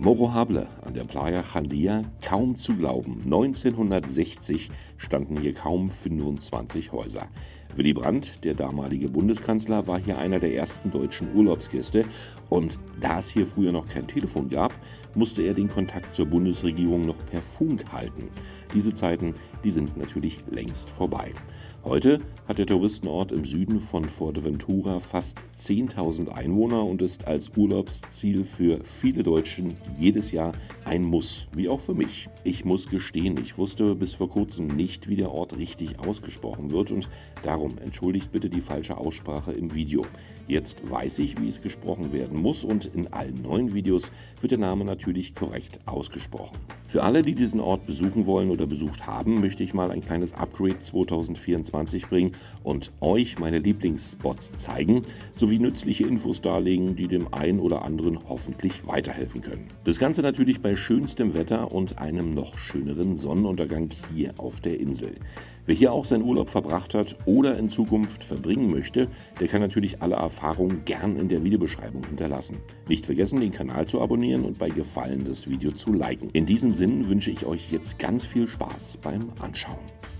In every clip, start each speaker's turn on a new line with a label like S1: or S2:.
S1: Morro Hable an der Playa Jandía, kaum zu glauben. 1960 standen hier kaum 25 Häuser. Willy Brandt, der damalige Bundeskanzler, war hier einer der ersten deutschen Urlaubsgäste. Und da es hier früher noch kein Telefon gab, musste er den Kontakt zur Bundesregierung noch per Funk halten. Diese Zeiten, die sind natürlich längst vorbei. Heute hat der Touristenort im Süden von Fuerteventura fast 10.000 Einwohner und ist als Urlaubsziel für viele Deutschen jedes Jahr ein Muss, wie auch für mich. Ich muss gestehen, ich wusste bis vor kurzem nicht, wie der Ort richtig ausgesprochen wird und darum entschuldigt bitte die falsche Aussprache im Video. Jetzt weiß ich, wie es gesprochen werden muss und in allen neuen Videos wird der Name natürlich korrekt ausgesprochen. Für alle, die diesen Ort besuchen wollen oder besucht haben, möchte ich mal ein kleines Upgrade 2024 bringen und euch meine Lieblingsspots zeigen, sowie nützliche Infos darlegen, die dem einen oder anderen hoffentlich weiterhelfen können. Das Ganze natürlich bei schönstem Wetter und einem noch schöneren Sonnenuntergang hier auf der Insel. Wer hier auch seinen Urlaub verbracht hat oder in Zukunft verbringen möchte, der kann natürlich alle Erfahrungen gern in der Videobeschreibung hinterlassen. Nicht vergessen, den Kanal zu abonnieren und bei Gefallen das Video zu liken. In diesem Sinn wünsche ich euch jetzt ganz viel Spaß beim Anschauen.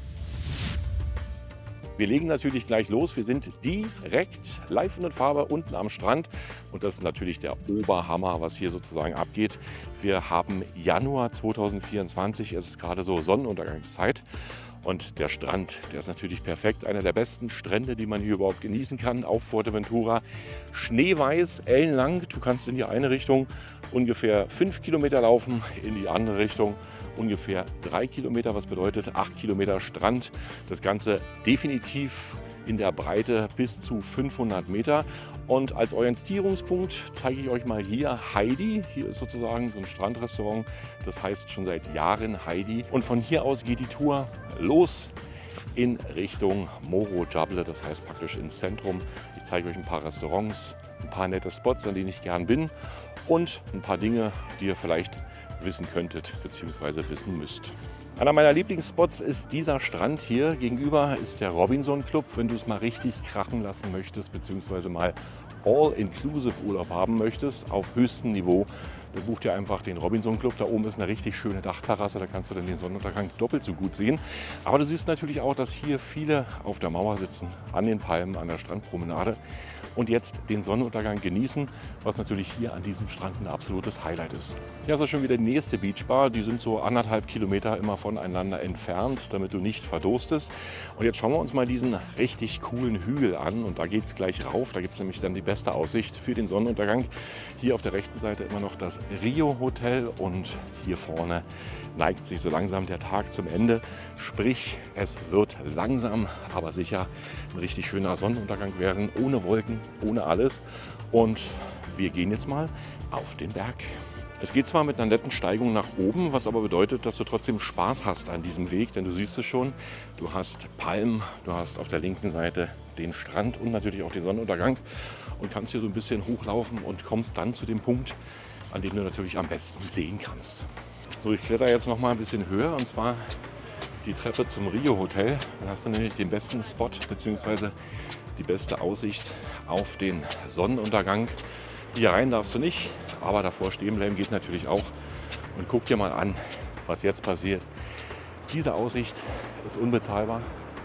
S1: Wir legen natürlich gleich los. Wir sind direkt live in Farbe unten am Strand und das ist natürlich der Oberhammer, was hier sozusagen abgeht. Wir haben Januar 2024, es ist gerade so Sonnenuntergangszeit. Und der Strand, der ist natürlich perfekt. Einer der besten Strände, die man hier überhaupt genießen kann auf Fuerteventura. Schneeweiß, ellenlang. Du kannst in die eine Richtung ungefähr 5 Kilometer laufen, in die andere Richtung ungefähr 3 Kilometer, was bedeutet 8 Kilometer Strand. Das Ganze definitiv in der Breite bis zu 500 Meter. Und als Orientierungspunkt zeige ich euch mal hier Heidi. Hier ist sozusagen so ein Strandrestaurant, das heißt schon seit Jahren Heidi. Und von hier aus geht die Tour los in Richtung Morro Hable, das heißt praktisch ins Zentrum. Ich zeige euch ein paar Restaurants, ein paar nette Spots, an denen ich gern bin und ein paar Dinge, die ihr vielleicht wissen könntet bzw. wissen müsst. Einer meiner Lieblingsspots ist dieser Strand hier. Gegenüber ist der Robinson Club. Wenn du es mal richtig krachen lassen möchtest, beziehungsweise mal All-Inclusive Urlaub haben möchtest, auf höchstem Niveau, dann buch dir einfach den Robinson Club. Da oben ist eine richtig schöne Dachterrasse, da kannst du dann den Sonnenuntergang doppelt so gut sehen. Aber du siehst natürlich auch, dass hier viele auf der Mauer sitzen, an den Palmen, an der Strandpromenade und jetzt den Sonnenuntergang genießen, was natürlich hier an diesem Strand ein absolutes Highlight ist. Hier ist schon wieder die nächste Beachbar, die sind so 1,5 Kilometer immer voneinander entfernt, damit du nicht verdurstest. Und jetzt schauen wir uns mal diesen richtig coolen Hügel an und da geht es gleich rauf, da gibt es nämlich dann die beste Aussicht für den Sonnenuntergang. Hier auf der rechten Seite immer noch das Rio Hotel und hier vorne neigt sich so langsam der Tag zum Ende. Sprich, es wird langsam, aber sicher ein richtig schöner Sonnenuntergang werden, ohne Wolken, ohne alles. Und wir gehen jetzt mal auf den Berg. Es geht zwar mit einer netten Steigung nach oben, was aber bedeutet, dass du trotzdem Spaß hast an diesem Weg, denn du siehst es schon, du hast Palmen, du hast auf der linken Seite den Strand und natürlich auch den Sonnenuntergang und kannst hier so ein bisschen hochlaufen und kommst dann zu dem Punkt, an dem du natürlich am besten sehen kannst. So, ich kletter jetzt noch mal ein bisschen höher und zwar die Treppe zum Rio Hotel. Dann hast du nämlich den besten Spot bzw. die beste Aussicht auf den Sonnenuntergang. Hier rein darfst du nicht, aber davor stehen bleiben geht natürlich auch. Und guck dir mal an, was jetzt passiert. Diese Aussicht ist unbezahlbar.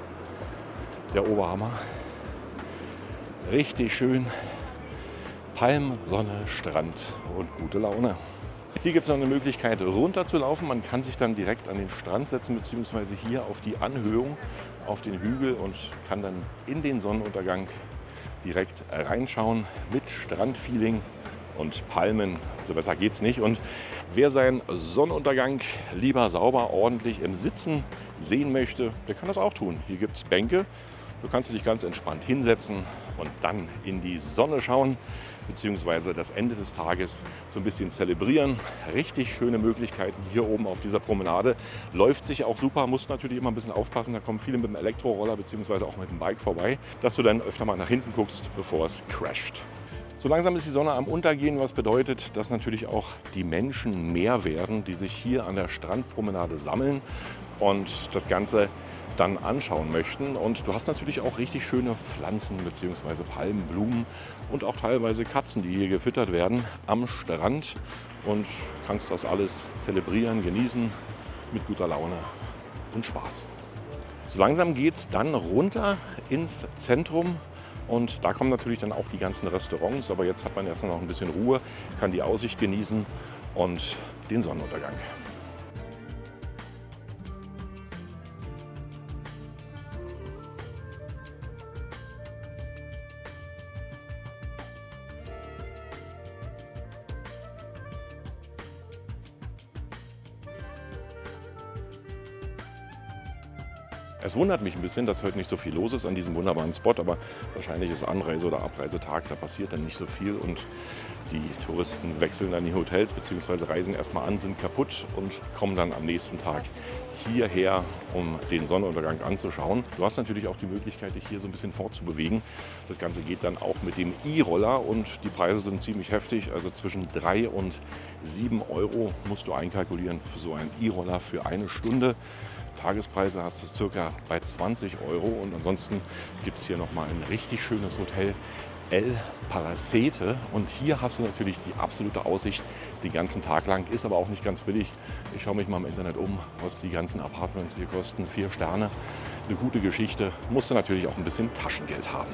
S1: Der Oberhammer. Richtig schön. Palmen, Sonne, Strand und gute Laune. Hier gibt es noch eine Möglichkeit runter zu laufen. Man kann sich dann direkt an den Strand setzen bzw. hier auf die Anhöhung, auf den Hügel und kann dann in den Sonnenuntergang direkt reinschauen mit Strandfeeling und Palmen. Also besser geht's nicht. Und wer seinen Sonnenuntergang lieber sauber, ordentlich im Sitzen sehen möchte, der kann das auch tun. Hier gibt es Bänke. Du kannst dich ganz entspannt hinsetzen und dann in die Sonne schauen, beziehungsweise das Ende des Tages so ein bisschen zelebrieren. Richtig schöne Möglichkeiten hier oben auf dieser Promenade. Läuft sich auch super, musst natürlich immer ein bisschen aufpassen. Da kommen viele mit dem Elektroroller beziehungsweise auch mit dem Bike vorbei, dass du dann öfter mal nach hinten guckst, bevor es crasht. So langsam ist die Sonne am Untergehen, was bedeutet, dass natürlich auch die Menschen mehr werden, die sich hier an der Strandpromenade sammeln und das Ganze dann anschauen möchten. Und du hast natürlich auch richtig schöne Pflanzen bzw. Palmen, Blumen und auch teilweise Katzen, die hier gefüttert werden am Strand. und kannst das alles zelebrieren, genießen mit guter Laune und Spaß. So langsam geht es dann runter ins Zentrum und da kommen natürlich dann auch die ganzen Restaurants, aber jetzt hat man erstmal noch ein bisschen Ruhe, kann die Aussicht genießen und den Sonnenuntergang. Es wundert mich ein bisschen, dass heute nicht so viel los ist an diesem wunderbaren Spot, aber wahrscheinlich ist Anreise- oder Abreisetag, da passiert dann nicht so viel und die Touristen wechseln dann die Hotels bzw. reisen erstmal an, sind kaputt und kommen dann am nächsten Tag hierher, um den Sonnenuntergang anzuschauen. Du hast natürlich auch die Möglichkeit, dich hier so ein bisschen fortzubewegen. Das Ganze geht dann auch mit dem E-Roller und die Preise sind ziemlich heftig, also zwischen 3 und 7 Euro musst du einkalkulieren für so einen E-Roller für eine Stunde. Tagespreise hast du circa bei 20 Euro und ansonsten gibt es hier nochmal ein richtig schönes Hotel, El Palacete, und hier hast du natürlich die absolute Aussicht den ganzen Tag lang, ist aber auch nicht ganz billig. Ich schaue mich mal im Internet um, was die ganzen Apartments hier kosten, 4 Sterne, eine gute Geschichte, musst du natürlich auch ein bisschen Taschengeld haben.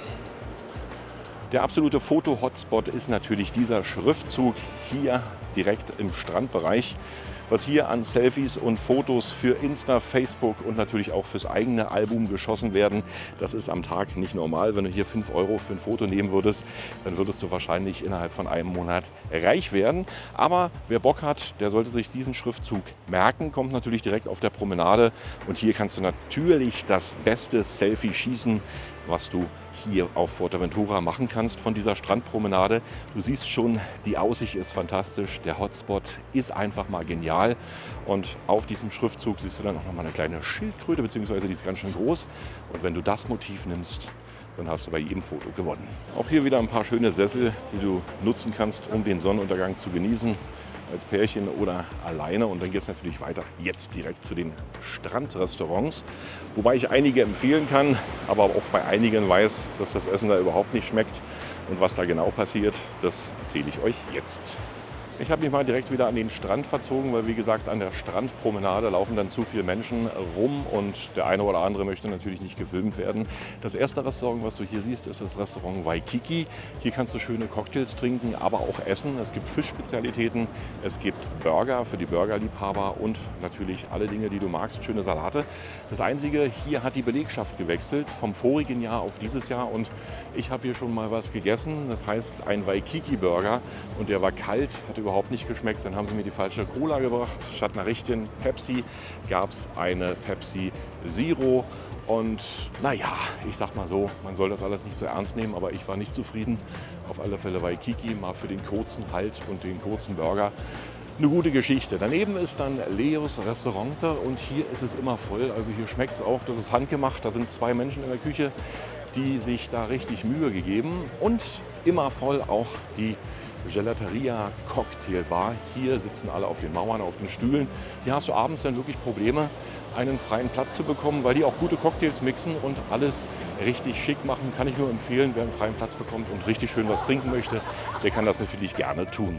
S1: Der absolute Foto-Hotspot ist natürlich dieser Schriftzug hier direkt im Strandbereich. Was hier an Selfies und Fotos für Insta, Facebook und natürlich auch fürs eigene Album geschossen werden, das ist am Tag nicht normal. Wenn du hier 5 Euro für ein Foto nehmen würdest, dann würdest du wahrscheinlich innerhalb von einem Monat reich werden. Aber wer Bock hat, der sollte sich diesen Schriftzug merken, kommt natürlich direkt auf der Promenade. Und hier kannst du natürlich das beste Selfie schießen, was du hier auf Fuerteventura machen kannst von dieser Strandpromenade. Du siehst schon, die Aussicht ist fantastisch, der Hotspot ist einfach mal genial und auf diesem Schriftzug siehst du dann auch noch mal eine kleine Schildkröte, beziehungsweise die ist ganz schön groß, und wenn du das Motiv nimmst, dann hast du bei jedem Foto gewonnen. Auch hier wieder ein paar schöne Sessel, die du nutzen kannst, um den Sonnenuntergang zu genießen, als Pärchen oder alleine. Und dann geht es natürlich weiter, jetzt direkt zu den Strandrestaurants, wobei ich einige empfehlen kann, aber auch bei einigen weiß, dass das Essen da überhaupt nicht schmeckt. Und was da genau passiert, das erzähle ich euch jetzt. Ich habe mich mal direkt wieder an den Strand verzogen, weil wie gesagt an der Strandpromenade laufen dann zu viele Menschen rum und der eine oder andere möchte natürlich nicht gefilmt werden. Das erste Restaurant, was du hier siehst, ist das Restaurant Waikiki. Hier kannst du schöne Cocktails trinken, aber auch essen. Es gibt Fischspezialitäten, es gibt Burger für die Burgerliebhaber und natürlich alle Dinge, die du magst, schöne Salate. Das Einzige, hier hat die Belegschaft gewechselt vom vorigen Jahr auf dieses Jahr und ich habe hier schon mal was gegessen. Das heißt ein Waikiki-Burger und der war kalt, hat überhaupt nicht geschmeckt. Dann haben sie mir die falsche Cola gebracht. Statt einer richtigen Pepsi gab es eine Pepsi Zero. Und naja, ich sag mal so, man soll das alles nicht so ernst nehmen, aber ich war nicht zufrieden. Auf alle Fälle Waikiki, mal für den kurzen Halt und den kurzen Burger. Eine gute Geschichte. Daneben ist dann Leos Restaurante und hier ist es immer voll. Also hier schmeckt es auch, das ist handgemacht. Da sind 2 Menschen in der Küche, die sich da richtig Mühe gegeben. Und immer voll auch die Gelateria Cocktailbar. Hier sitzen alle auf den Mauern, auf den Stühlen. Hier hast du abends dann wirklich Probleme, einen freien Platz zu bekommen, weil die auch gute Cocktails mixen und alles richtig schick machen. Kann ich nur empfehlen, wer einen freien Platz bekommt und richtig schön was trinken möchte, der kann das natürlich gerne tun.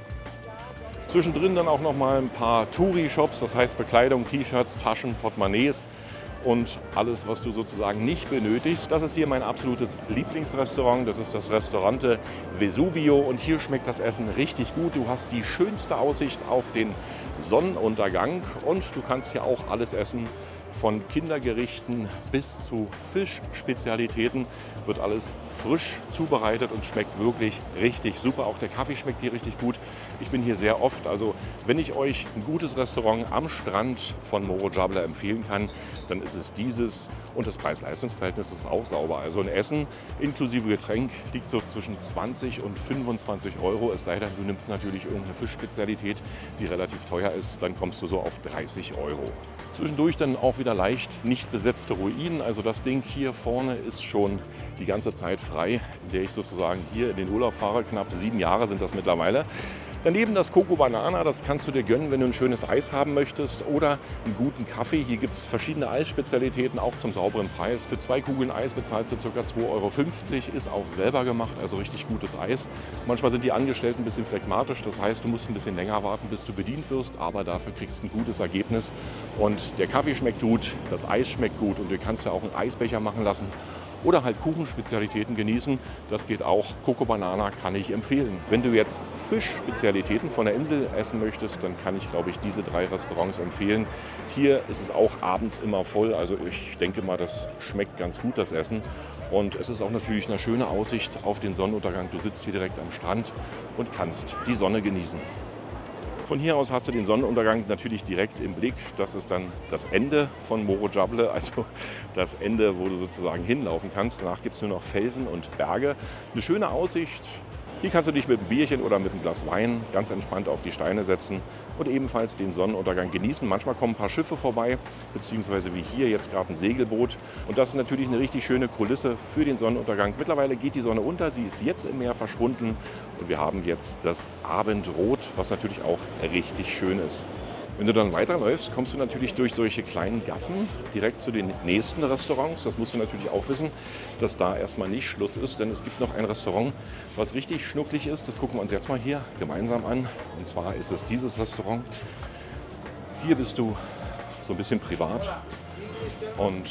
S1: Zwischendrin dann auch noch mal ein paar Touri-Shops, das heißt Bekleidung, T-Shirts, Taschen, Portemonnaies und alles, was du sozusagen nicht benötigst. Das ist hier mein absolutes Lieblingsrestaurant. Das ist das Restaurante Vesubio und hier schmeckt das Essen richtig gut. Du hast die schönste Aussicht auf den Sonnenuntergang und du kannst hier auch alles essen. Von Kindergerichten bis zu Fischspezialitäten wird alles frisch zubereitet und schmeckt wirklich richtig super. Auch der Kaffee schmeckt hier richtig gut. Ich bin hier sehr oft. Also wenn ich euch ein gutes Restaurant am Strand von Morro Jabla empfehlen kann, dann ist es dieses. Und das Preis-Leistungs-Verhältnis ist auch sauber. Also ein Essen inklusive Getränk liegt so zwischen 20 und 25 Euro. Es sei denn, du nimmst natürlich irgendeine Fischspezialität, die relativ teuer ist. Dann kommst du so auf 30 Euro. Zwischendurch dann auch wieder leicht nicht besetzte Ruinen. Also das Ding hier vorne ist schon die ganze Zeit frei, in der ich sozusagen hier in den Urlaub fahre. Knapp 7 Jahre sind das mittlerweile. Daneben das Coco Banana, das kannst du dir gönnen, wenn du ein schönes Eis haben möchtest oder einen guten Kaffee. Hier gibt es verschiedene Eisspezialitäten, auch zum sauberen Preis. Für 2 Kugeln Eis bezahlst du ca. 2,50 €, ist auch selber gemacht, also richtig gutes Eis. Manchmal sind die Angestellten ein bisschen phlegmatisch, das heißt, du musst ein bisschen länger warten, bis du bedient wirst, aber dafür kriegst du ein gutes Ergebnis. Und der Kaffee schmeckt gut, das Eis schmeckt gut und du kannst ja auch einen Eisbecher machen lassen. Oder halt Kuchenspezialitäten genießen. Das geht auch. Coco Banana kann ich empfehlen. Wenn du jetzt Fischspezialitäten von der Insel essen möchtest, dann kann ich, glaube ich, diese 3 Restaurants empfehlen. Hier ist es auch abends immer voll. Also ich denke mal, das schmeckt ganz gut, das Essen. Und es ist auch natürlich eine schöne Aussicht auf den Sonnenuntergang. Du sitzt hier direkt am Strand und kannst die Sonne genießen. Von hier aus hast du den Sonnenuntergang natürlich direkt im Blick. Das ist dann das Ende von Morro Jabble, also das Ende, wo du sozusagen hinlaufen kannst. Danach gibt es nur noch Felsen und Berge. Eine schöne Aussicht. Hier kannst du dich mit einem Bierchen oder mit einem Glas Wein ganz entspannt auf die Steine setzen und ebenfalls den Sonnenuntergang genießen. Manchmal kommen ein paar Schiffe vorbei, beziehungsweise wie hier jetzt gerade ein Segelboot. Und das ist natürlich eine richtig schöne Kulisse für den Sonnenuntergang. Mittlerweile geht die Sonne unter, sie ist jetzt im Meer verschwunden und wir haben jetzt das Abendrot, was natürlich auch richtig schön ist. Wenn du dann weiterläufst, kommst du natürlich durch solche kleinen Gassen direkt zu den nächsten Restaurants. Das musst du natürlich auch wissen, dass da erstmal nicht Schluss ist, denn es gibt noch ein Restaurant, was richtig schnucklig ist. Das gucken wir uns jetzt mal hier gemeinsam an. Und zwar ist es dieses Restaurant. Hier bist du so ein bisschen privat und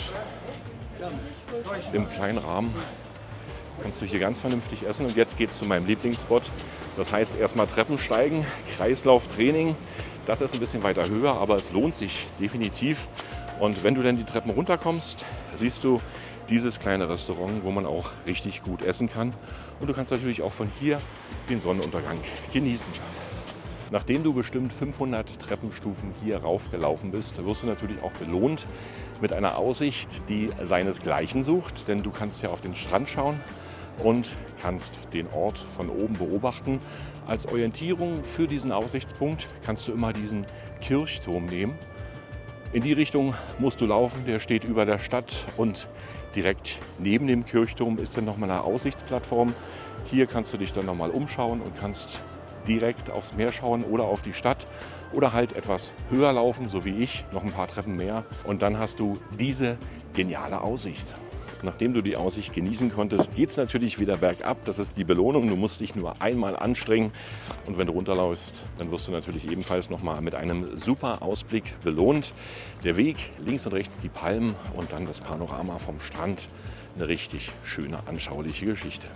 S1: im kleinen Rahmen kannst du hier ganz vernünftig essen. Und jetzt geht es zu meinem Lieblingsspot. Das heißt erstmal Treppen steigen, Kreislauftraining. Das ist ein bisschen weiter höher, aber es lohnt sich definitiv. Und wenn du dann die Treppen runterkommst, siehst du dieses kleine Restaurant, wo man auch richtig gut essen kann. Und du kannst natürlich auch von hier den Sonnenuntergang genießen. Nachdem du bestimmt 500 Treppenstufen hier raufgelaufen bist, wirst du natürlich auch belohnt mit einer Aussicht, die seinesgleichen sucht. Denn du kannst ja auf den Strand schauen und kannst den Ort von oben beobachten. Als Orientierung für diesen Aussichtspunkt kannst du immer diesen Kirchturm nehmen. In die Richtung musst du laufen, der steht über der Stadt und direkt neben dem Kirchturm ist dann nochmal eine Aussichtsplattform. Hier kannst du dich dann nochmal umschauen und kannst direkt aufs Meer schauen oder auf die Stadt oder halt etwas höher laufen, so wie ich, noch ein paar Treppen mehr und dann hast du diese geniale Aussicht. Nachdem du die Aussicht genießen konntest, geht es natürlich wieder bergab. Das ist die Belohnung. Du musst dich nur einmal anstrengen. Und wenn du runterläufst, dann wirst du natürlich ebenfalls nochmal mit einem super Ausblick belohnt. Der Weg, links und rechts die Palmen und dann das Panorama vom Strand. Eine richtig schöne, anschauliche Geschichte.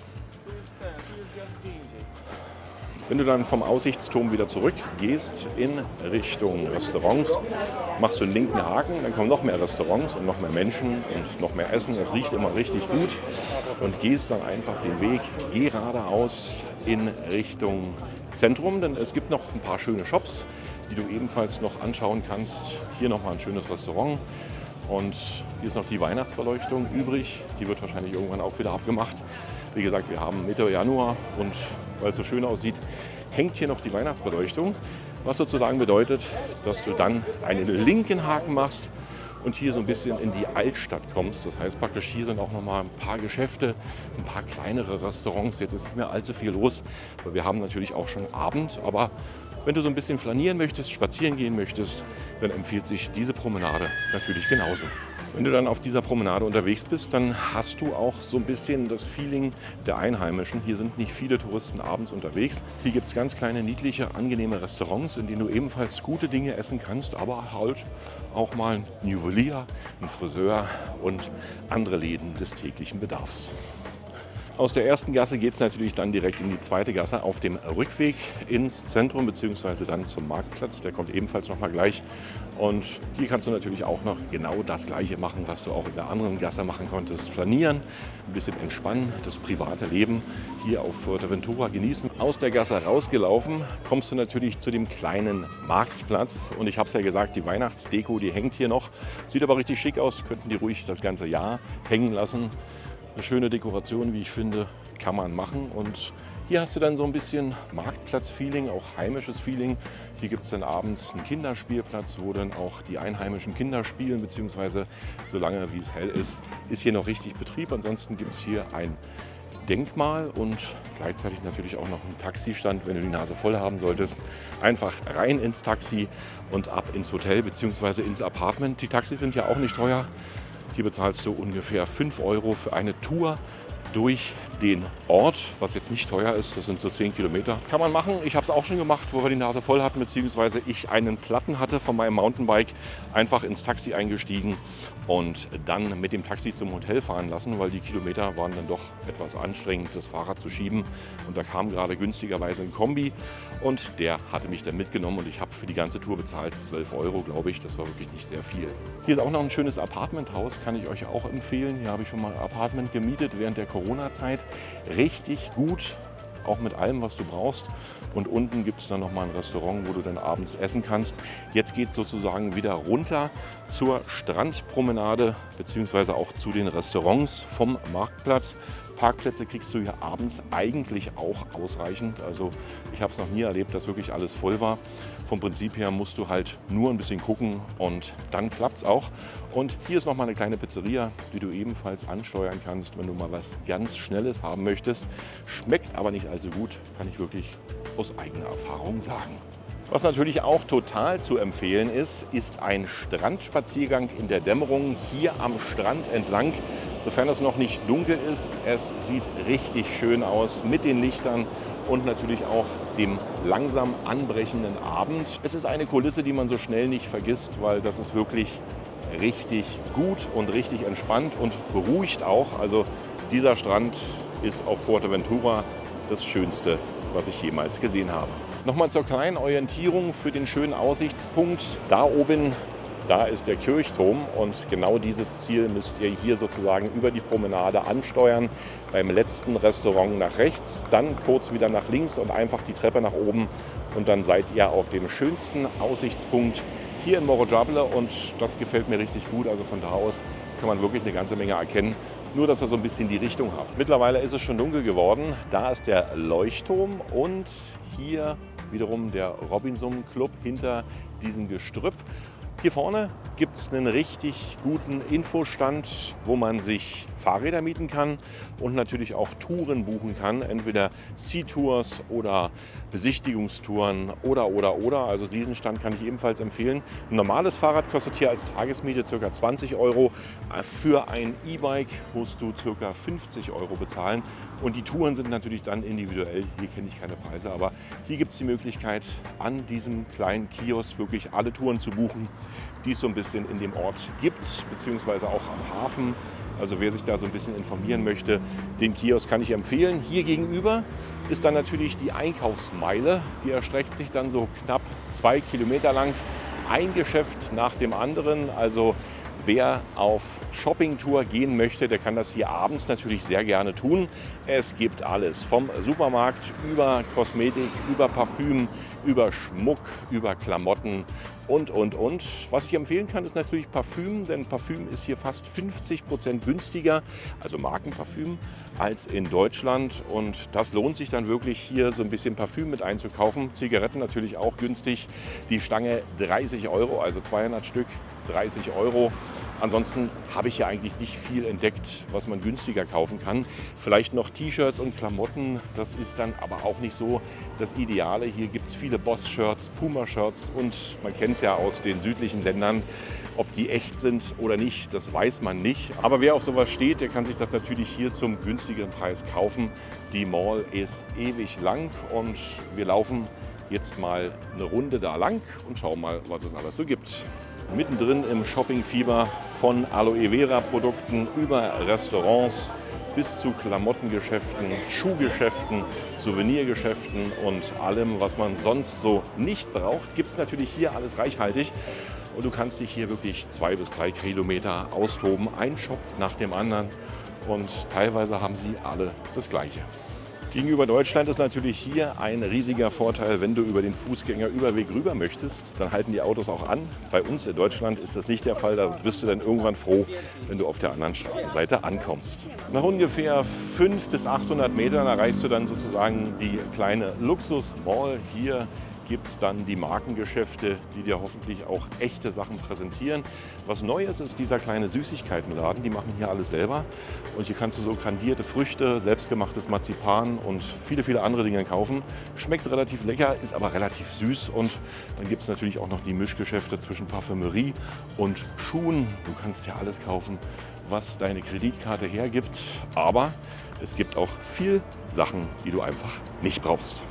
S1: Wenn du dann vom Aussichtsturm wieder zurück gehst in Richtung Restaurants, machst du einen linken Haken, dann kommen noch mehr Restaurants und noch mehr Menschen und noch mehr Essen. Es riecht immer richtig gut und gehst dann einfach den Weg geradeaus in Richtung Zentrum, denn es gibt noch ein paar schöne Shops, die du ebenfalls noch anschauen kannst. Hier nochmal ein schönes Restaurant und hier ist noch die Weihnachtsbeleuchtung übrig. Die wird wahrscheinlich irgendwann auch wieder abgemacht. Wie gesagt, wir haben Mitte Januar und weil es so schön aussieht, hängt hier noch die Weihnachtsbeleuchtung. Was sozusagen bedeutet, dass du dann einen linken Haken machst und hier so ein bisschen in die Altstadt kommst. Das heißt praktisch, hier sind auch noch mal ein paar Geschäfte, ein paar kleinere Restaurants. Jetzt ist nicht mehr allzu viel los, weil wir haben natürlich auch schon Abend. Aber wenn du so ein bisschen flanieren möchtest, spazieren gehen möchtest, dann empfiehlt sich diese Promenade natürlich genauso. Wenn du dann auf dieser Promenade unterwegs bist, dann hast du auch so ein bisschen das Feeling der Einheimischen. Hier sind nicht viele Touristen abends unterwegs. Hier gibt es ganz kleine, niedliche, angenehme Restaurants, in denen du ebenfalls gute Dinge essen kannst, aber halt auch mal ein Juwelier, ein Friseur und andere Läden des täglichen Bedarfs. Aus der ersten Gasse geht es natürlich dann direkt in die zweite Gasse auf dem Rückweg ins Zentrum bzw. dann zum Marktplatz. Der kommt ebenfalls noch mal gleich. Und hier kannst du natürlich auch noch genau das Gleiche machen, was du auch in der anderen Gasse machen konntest. Flanieren, ein bisschen entspannen, das private Leben hier auf Fuerteventura genießen. Aus der Gasse rausgelaufen kommst du natürlich zu dem kleinen Marktplatz. Und ich habe es ja gesagt, die Weihnachtsdeko, die hängt hier noch. Sieht aber richtig schick aus, könnten die ruhig das ganze Jahr hängen lassen. Eine schöne Dekoration, wie ich finde, kann man machen. Und hier hast du dann so ein bisschen Marktplatz-Feeling, auch heimisches Feeling. Hier gibt es dann abends einen Kinderspielplatz, wo dann auch die einheimischen Kinder spielen, beziehungsweise solange wie es hell ist, ist hier noch richtig Betrieb. Ansonsten gibt es hier ein Denkmal und gleichzeitig natürlich auch noch ein Taxistand, wenn du die Nase voll haben solltest. Einfach rein ins Taxi und ab ins Hotel bzw. ins Apartment. Die Taxis sind ja auch nicht teuer. Hier bezahlst du ungefähr 5 € für eine Tour durch den Ort, was jetzt nicht teuer ist. Das sind so 10 Kilometer. Kann man machen. Ich habe es auch schon gemacht, wo wir die Nase voll hatten, beziehungsweise ich einen Platten hatte von meinem Mountainbike. Einfach ins Taxi eingestiegen und dann mit dem Taxi zum Hotel fahren lassen, weil die Kilometer waren dann doch etwas anstrengend, das Fahrrad zu schieben. Und da kam gerade günstigerweise ein Kombi und der hatte mich dann mitgenommen und ich habe für die ganze Tour bezahlt 12 €, glaube ich. Das war wirklich nicht sehr viel. Hier ist auch noch ein schönes Apartmenthaus, kann ich euch auch empfehlen. Hier habe ich schon mal ein Apartment gemietet während der Corona-Zeit. Richtig gut, auch mit allem, was du brauchst. Und unten gibt es dann noch mal ein Restaurant, wo du dann abends essen kannst. Jetzt geht es sozusagen wieder runter zur Strandpromenade beziehungsweise auch zu den Restaurants vom Marktplatz. Parkplätze kriegst du hier abends eigentlich auch ausreichend. Also ich habe es noch nie erlebt, dass wirklich alles voll war. Vom Prinzip her musst du halt nur ein bisschen gucken und dann klappt es auch. Und hier ist noch mal eine kleine Pizzeria, die du ebenfalls ansteuern kannst, wenn du mal was ganz Schnelles haben möchtest. Schmeckt aber nicht allzu gut, kann ich wirklich aus eigener Erfahrung sagen. Was natürlich auch total zu empfehlen ist, ist ein Strandspaziergang in der Dämmerung hier am Strand entlang. Sofern es noch nicht dunkel ist, es sieht richtig schön aus mit den Lichtern und natürlich auch dem langsam anbrechenden Abend. Es ist eine Kulisse, die man so schnell nicht vergisst, weil das ist wirklich richtig gut und richtig entspannt und beruhigt auch. Also dieser Strand ist auf Fuerteventura das Schönste, was ich jemals gesehen habe. Nochmal zur kleinen Orientierung für den schönen Aussichtspunkt. Da oben, da ist der Kirchturm und genau dieses Ziel müsst ihr hier sozusagen über die Promenade ansteuern. Beim letzten Restaurant nach rechts, dann kurz wieder nach links und einfach die Treppe nach oben. Und dann seid ihr auf dem schönsten Aussichtspunkt hier in Morro-Jablağı und das gefällt mir richtig gut. Also von da aus kann man wirklich eine ganze Menge erkennen. Nur, dass ihr so ein bisschen die Richtung habt. Mittlerweile ist es schon dunkel geworden. Da ist der Leuchtturm und hier wiederum der Robinson Club hinter diesem Gestrüpp. Hier vorne gibt es einen richtig guten Infostand, wo man sich Fahrräder mieten kann und natürlich auch Touren buchen kann. Entweder Sea-Tours oder Besichtigungstouren oder. Also diesen Stand kann ich ebenfalls empfehlen. Ein normales Fahrrad kostet hier als Tagesmiete ca. 20 €. Für ein E-Bike musst du ca. 50 € bezahlen. Und die Touren sind natürlich dann individuell. Hier kenne ich keine Preise, aber hier gibt es die Möglichkeit, an diesem kleinen Kiosk wirklich alle Touren zu buchen, die es so ein bisschen in dem Ort gibt, beziehungsweise auch am Hafen. Also wer sich da so ein bisschen informieren möchte, den Kiosk kann ich empfehlen. Hier gegenüber ist dann natürlich die Einkaufsmeile. Die erstreckt sich dann so knapp 2 Kilometer lang. Ein Geschäft nach dem anderen. Also wer auf Shoppingtour gehen möchte, der kann das hier abends natürlich sehr gerne tun. Es gibt alles, vom Supermarkt über Kosmetik, über Parfüm, über Schmuck, über Klamotten und. Was ich empfehlen kann, ist natürlich Parfüm, denn Parfüm ist hier fast 50% günstiger, also Markenparfüm, als in Deutschland. Und das lohnt sich dann wirklich, hier so ein bisschen Parfüm mit einzukaufen. Zigaretten natürlich auch günstig. Die Stange 30 €, also 200 Stück, 30 €. Ansonsten habe ich ja eigentlich nicht viel entdeckt, was man günstiger kaufen kann. Vielleicht noch T-Shirts und Klamotten, das ist dann aber auch nicht so das Ideale. Hier gibt es viele Boss-Shirts, Puma-Shirts und man kennt es ja aus den südlichen Ländern. Ob die echt sind oder nicht, das weiß man nicht. Aber wer auf sowas steht, der kann sich das natürlich hier zum günstigeren Preis kaufen. Die Mall ist ewig lang und wir laufen jetzt mal eine Runde da lang und schauen mal, was es alles so gibt. Mittendrin im Shoppingfieber von Aloe Vera Produkten über Restaurants bis zu Klamottengeschäften, Schuhgeschäften, Souvenirgeschäften und allem, was man sonst so nicht braucht, gibt es natürlich hier alles reichhaltig. Und du kannst dich hier wirklich 2 bis 3 Kilometer austoben, ein Shop nach dem anderen. Und teilweise haben sie alle das Gleiche. Gegenüber Deutschland ist natürlich hier ein riesiger Vorteil, wenn du über den Fußgängerüberweg rüber möchtest, dann halten die Autos auch an. Bei uns in Deutschland ist das nicht der Fall, da bist du dann irgendwann froh, wenn du auf der anderen Straßenseite ankommst. Nach ungefähr 500 bis 800 Metern erreichst du dann sozusagen die kleine Luxus-Mall hier gibt es dann die Markengeschäfte, die dir hoffentlich auch echte Sachen präsentieren. Was neu ist dieser kleine Süßigkeitenladen. Die machen hier alles selber. Und hier kannst du so kandierte Früchte, selbstgemachtes Marzipan und viele, viele andere Dinge kaufen. Schmeckt relativ lecker, ist aber relativ süß. Und dann gibt es natürlich auch noch die Mischgeschäfte zwischen Parfümerie und Schuhen. Du kannst hier alles kaufen, was deine Kreditkarte hergibt. Aber es gibt auch viel Sachen, die du einfach nicht brauchst.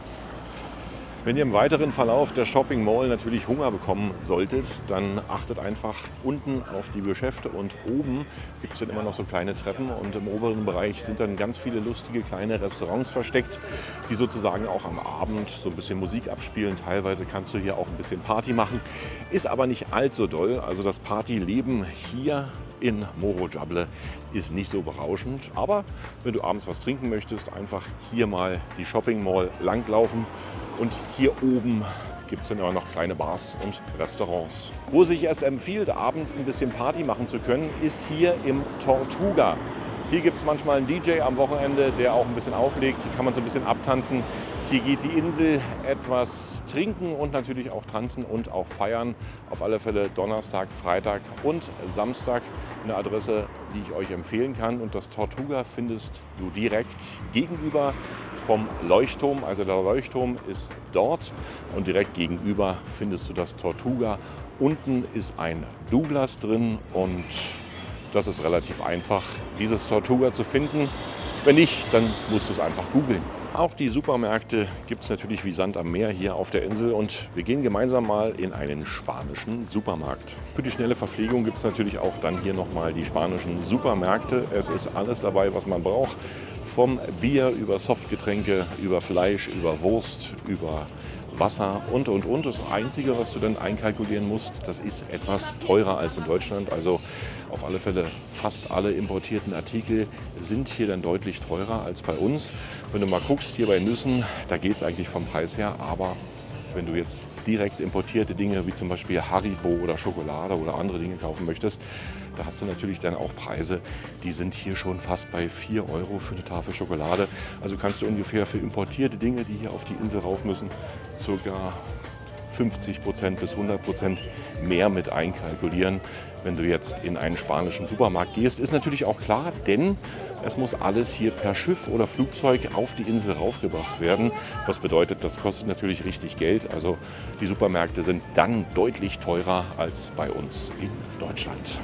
S1: Wenn ihr im weiteren Verlauf der Shopping Mall natürlich Hunger bekommen solltet, dann achtet einfach unten auf die Geschäfte und oben gibt es dann immer noch so kleine Treppen und im oberen Bereich sind dann ganz viele lustige kleine Restaurants versteckt, die sozusagen auch am Abend so ein bisschen Musik abspielen. Teilweise kannst du hier auch ein bisschen Party machen, ist aber nicht allzu doll. Also das Partyleben hier in Morro Jabble ist nicht so berauschend, aber wenn du abends was trinken möchtest, einfach hier mal die Shopping Mall langlaufen. Und hier oben gibt es dann auch noch kleine Bars und Restaurants. Wo sich es empfiehlt, abends ein bisschen Party machen zu können, ist hier im Tortuga. Hier gibt es manchmal einen DJ am Wochenende, der auch ein bisschen auflegt. Hier kann man so ein bisschen abtanzen. Hier geht die Insel etwas trinken und natürlich auch tanzen und auch feiern. Auf alle Fälle Donnerstag, Freitag und Samstag. Eine Adresse, die ich euch empfehlen kann. Und das Tortuga findest du direkt gegenüber vom Leuchtturm. Also der Leuchtturm ist dort und direkt gegenüber findest du das Tortuga. Unten ist ein Douglas drin und das ist relativ einfach, dieses Tortuga zu finden. Wenn nicht, dann musst du es einfach googeln. Auch die Supermärkte gibt es natürlich wie Sand am Meer hier auf der Insel und wir gehen gemeinsam mal in einen spanischen Supermarkt. Für die schnelle Verpflegung gibt es natürlich auch dann hier nochmal die spanischen Supermärkte. Es ist alles dabei, was man braucht. Vom Bier über Softgetränke, über Fleisch, über Wurst, über Wasser und. Das Einzige, was du dann einkalkulieren musst, das ist etwas teurer als in Deutschland. Also auf alle Fälle fast alle importierten Artikel sind hier dann deutlich teurer als bei uns. Wenn du mal guckst, hier bei Nüssen, da geht es eigentlich vom Preis her, aber wenn du jetzt direkt importierte Dinge wie zum Beispiel Haribo oder Schokolade oder andere Dinge kaufen möchtest, da hast du natürlich dann auch Preise, die sind hier schon fast bei 4 € für eine Tafel Schokolade. Also kannst du ungefähr für importierte Dinge, die hier auf die Insel rauf müssen, ca. 50% bis 100% mehr mit einkalkulieren, wenn du jetzt in einen spanischen Supermarkt gehst. Ist natürlich auch klar, denn es muss alles hier per Schiff oder Flugzeug auf die Insel raufgebracht werden. Was bedeutet, das kostet natürlich richtig Geld. Also die Supermärkte sind dann deutlich teurer als bei uns in Deutschland.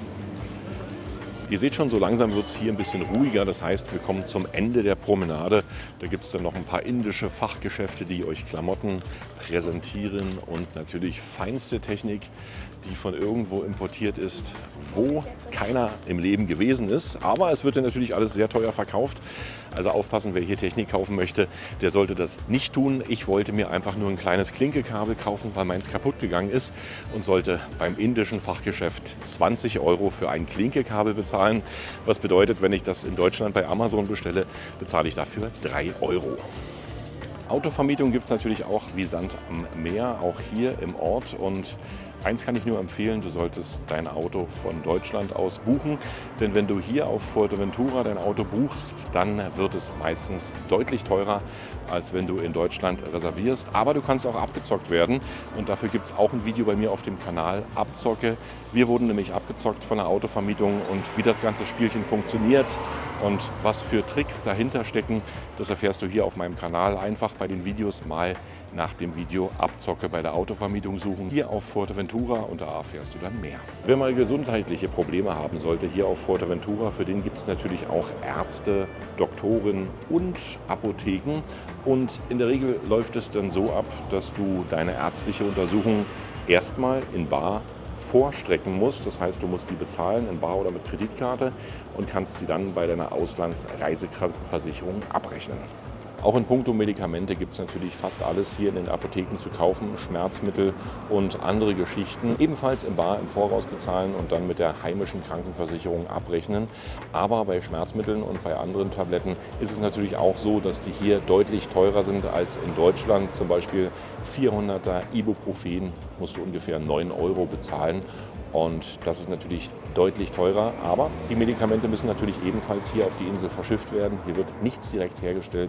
S1: Ihr seht schon, so langsam wird es hier ein bisschen ruhiger. Das heißt, wir kommen zum Ende der Promenade. Da gibt es dann noch ein paar indische Fachgeschäfte, die euch Klamotten präsentieren und natürlich feinste Technik, die von irgendwo importiert ist, wo keiner im Leben gewesen ist. Aber es wird dann natürlich alles sehr teuer verkauft. Also aufpassen, wer hier Technik kaufen möchte, der sollte das nicht tun. Ich wollte mir einfach nur ein kleines Klinkekabel kaufen, weil meins kaputt gegangen ist und sollte beim indischen Fachgeschäft 20 € für ein Klinkekabel bezahlen. Was bedeutet, wenn ich das in Deutschland bei Amazon bestelle, bezahle ich dafür 3 €. Autovermietung gibt es natürlich auch wie Sand am Meer, auch hier im Ort. Und eins kann ich nur empfehlen, du solltest dein Auto von Deutschland aus buchen. Denn wenn du hier auf Fuerteventura dein Auto buchst, dann wird es meistens deutlich teurer, als wenn du in Deutschland reservierst. Aber du kannst auch abgezockt werden und dafür gibt es auch ein Video bei mir auf dem Kanal Abzocke. Wir wurden nämlich abgezockt von der Autovermietung und wie das ganze Spielchen funktioniert und was für Tricks dahinter stecken, das erfährst du hier auf meinem Kanal. Einfach bei den Videos mal nach dem Video Abzocke bei der Autovermietung suchen. Hier auf Fuerteventura und da erfährst du dann mehr. Wer mal gesundheitliche Probleme haben sollte hier auf Fuerteventura, für den gibt es natürlich auch Ärzte, Doktoren und Apotheken. Und in der Regel läuft es dann so ab, dass du deine ärztliche Untersuchung erstmal in bar vorstrecken musst. Das heißt, du musst die bezahlen in bar oder mit Kreditkarte und kannst sie dann bei deiner Auslandsreisekrankenversicherung abrechnen. Auch in puncto Medikamente gibt es natürlich fast alles hier in den Apotheken zu kaufen, Schmerzmittel und andere Geschichten. Ebenfalls im bar im Voraus bezahlen und dann mit der heimischen Krankenversicherung abrechnen. Aber bei Schmerzmitteln und bei anderen Tabletten ist es natürlich auch so, dass die hier deutlich teurer sind als in Deutschland. Zum Beispiel 400er Ibuprofen musst du ungefähr 9 € bezahlen. Und das ist natürlich deutlich teurer, aber die Medikamente müssen natürlich ebenfalls hier auf die Insel verschifft werden. Hier wird nichts direkt hergestellt,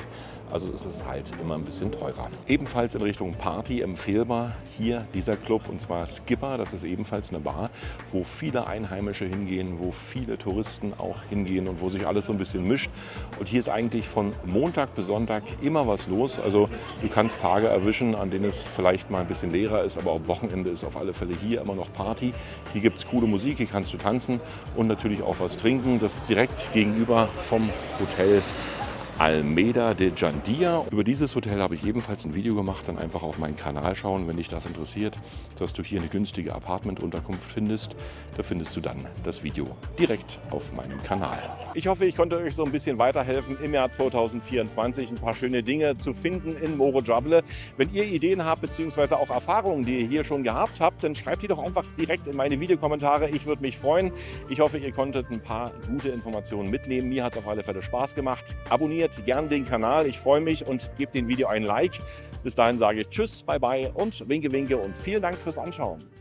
S1: Also ist es halt immer ein bisschen teurer. Ebenfalls in Richtung Party empfehlbar hier dieser Club, und zwar Skipper. Das ist ebenfalls eine Bar, wo viele Einheimische hingehen, wo viele Touristen auch hingehen und wo sich alles so ein bisschen mischt. Und hier ist eigentlich von Montag bis Sonntag immer was los. Also du kannst Tage erwischen, an denen es vielleicht mal ein bisschen leerer ist, aber am Wochenende ist auf alle Fälle hier immer noch Party. Hier gibt es coole Musik, hier kannst du tanzen und natürlich auch was trinken. Das ist direkt gegenüber vom Hotel Almeida de Jandia. Über dieses Hotel habe ich ebenfalls ein Video gemacht, dann einfach auf meinen Kanal schauen, wenn dich das interessiert, dass du hier eine günstige Apartmentunterkunft findest. Da findest du dann das Video direkt auf meinem Kanal. Ich hoffe, ich konnte euch so ein bisschen weiterhelfen, im Jahr 2024 ein paar schöne Dinge zu finden in Morojable. Wenn ihr Ideen habt bzw. auch Erfahrungen, die ihr hier schon gehabt habt, dann schreibt die doch einfach direkt in meine Videokommentare. Ich würde mich freuen. Ich hoffe, ihr konntet ein paar gute Informationen mitnehmen. Mir hat es auf alle Fälle Spaß gemacht. Abonniert gern den Kanal. Ich freue mich und gebt dem Video ein Like. Bis dahin sage ich Tschüss, bye bye und winke winke und vielen Dank fürs Anschauen.